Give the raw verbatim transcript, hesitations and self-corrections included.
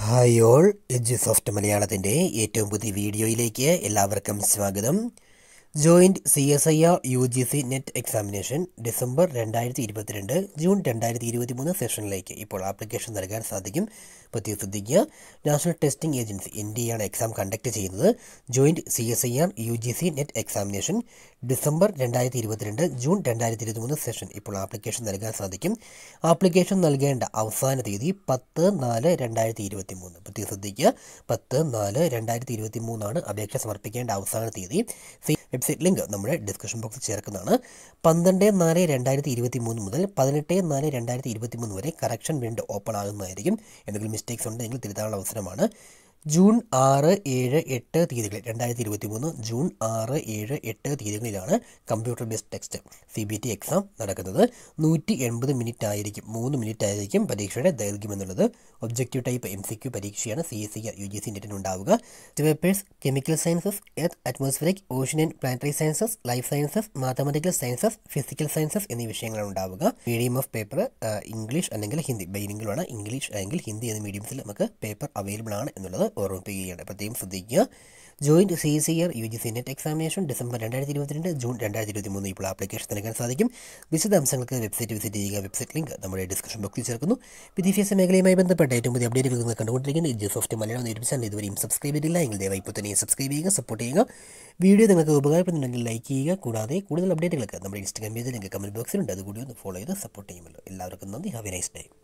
Hi all, Edusoft മലയാളത്തിൻ്റെ ഏറ്റവും പുതിയ വീഡിയോയിലേക്ക് എല്ലാവർക്കും സ്വാഗതം. Joint C S I R U G C net examination December രണ്ടായിരത്തി ഇരുപത്തിരണ്ട് ജൂൺ രണ്ടായിരത്തി ഇരുപത്തി മൂന്ന് സെഷനിലേക്ക് ഇപ്പോൾ ആപ്ലിക്കേഷൻ നൽകാൻ സാധിക്കും. പ്രത്യേകം ശ്രദ്ധിക്കുക, national testing agency N D A ആണ് എക്സാം കണ്ടക്ട് ചെയ്യുന്നത്. Joint C S I R U G C net examination December രണ്ടായിരത്തി ഇരുപത്തിരണ്ട് ജൂൺ രണ്ടായിരത്തി ഇരുപത്തി മൂന്ന് സെഷൻ ഇപ്പോൾ ആപ്ലിക്കേഷൻ നൽകാൻ സാധിക്കും. ആപ്ലിക്കേഷൻ നൽകേണ്ട അവസാന തീയതി പത്ത് നാല് രണ്ടായിരത്തി ഇരുപത്തി മൂന്ന്. പ്രത്യേകം ശ്രദ്ധിക്കുക, പത്ത് നാല് രണ്ടായിരത്തി ഇരുപത്തി മൂന്നാണ് അപേക്ഷ സമർപ്പിക്കേണ്ട അവസാന തീയതി. വെബ്സൈറ്റ് ലിങ്ക് നമ്മുടെ ഡിസ്ക്രിപ്ഷൻ ബോക്സിൽ ചേർക്കുന്നതാണ്. പന്ത്രണ്ട് നാല് രണ്ടായിരത്തി ഇരുപത്തി മൂന്ന് മുതൽ പതിനെട്ട് നാല് രണ്ടായിരത്തി ഇരുപത്തി മൂന്ന് വരെ കറക്ഷൻ വിൻഡോ ഓപ്പൺ ആകുന്നതായിരിക്കും. എന്തെങ്കിലും മിസ്റ്റേക്സ് ഉണ്ടെങ്കിൽ തിരുത്താനുള്ള അവസരമാണ്. ജൂൺ ആറ് ഏഴ് എട്ട് തീയതികളിൽ രണ്ടായിരത്തി ഇരുപത്തി മൂന്ന് ജൂൺ ആറ് ഏഴ് എട്ട് തീയതികളിലാണ് computer based text C B T exam നടക്കുന്നത്. നൂറ്റി എൺപത് മിനിറ്റ് ആയിരിക്കും മൂന്ന് മിനിറ്റ് ആയിരിക്കും പരീക്ഷയുടെ ദൈർഘ്യം എന്നുള്ളത്. Objective type M C Q പരീക്ഷയാണ് C S I R U G C നെറ്റിന് ഉണ്ടാവുക. Papers chemical sciences, earth atmospheric, ocean and planetary sciences, life sciences, mathematical sciences, physical sciences എന്നീ വിഷയങ്ങളാണ് ഉണ്ടാവുക. മീഡിയം ഓഫ് പേപ്പർ ഇംഗ്ലീഷ് അല്ലെങ്കിൽ Hindi, ബൈലിംഗുകളാണ്. English അല്ലെങ്കിൽ ഹിന്ദി എന്നീ മീഡിയംസിൽ നമുക്ക് പേപ്പർ അവൈലബിൾ ആണ് എന്നുള്ളത് ഓർമ്മിപ്പിക്കുകയാണ്. പ്രത്യേകം ശ്രദ്ധിക്കുക, joint C S I R U G C net examination December രണ്ടായിരത്തി ഇരുപത്തിരണ്ട് ജൂൺ രണ്ടായിരത്തി ഇരുപത്തി മൂന്ന് ഇപ്പോൾ ആപ്ലിക്കേഷൻ നൽകാൻ സാധിക്കും. വിശദാംശങ്ങൾക്ക് വെബ്സൈറ്റ് വിസിറ്റ് ചെയ്യുക. വെബ്സൈറ്റ് ലിങ്ക് നമ്മുടെ ഡിസ്ക്രിപ്ഷൻ ബോക്സിൽ ചേർക്കുന്നു. വിദ്യാഭ്യാസ മേഖലയുമായി ബന്ധപ്പെട്ട ഏറ്റവും പുതിയ അപ്ഡേറ്റുകൾ നിങ്ങൾ കണ്ടുകൊണ്ടിരിക്കുന്ന എഡ്യൂസോഫ്റ്റ് മലയാളം യൂട്യൂബ് ചാനൽ ഇതുവരെയും സബ്സ്ക്രൈബ് ചെയ്തില്ല എങ്കിൽ ദയവായി ഇപ്പോൾ തന്നെ സബ്സ്ക്രൈബ് ചെയ്യുക, സപ്പോർട്ട് ചെയ്യുക. വീഡിയോ നിങ്ങൾക്ക് ഉപകാരപ്പെടുന്നുണ്ടെങ്കിൽ ലൈക്ക് ചെയ്യുക. കൂടാതെ കൂടുതൽ അപ്ഡേറ്റുകൾക്ക് നമ്മുടെ ഇൻസ്റ്റാഗ്രാം പേജിൽ ലിങ്ക് കമൻറ്റ് ബോക്സിലുണ്ട്, അതുകൂടി ഒന്ന് ഫോളോ ചെയ്ത് സപ്പോർട്ട് ചെയ്യുമല്ലോ. എല്ലാവർക്കും നന്ദി. Have a nice day.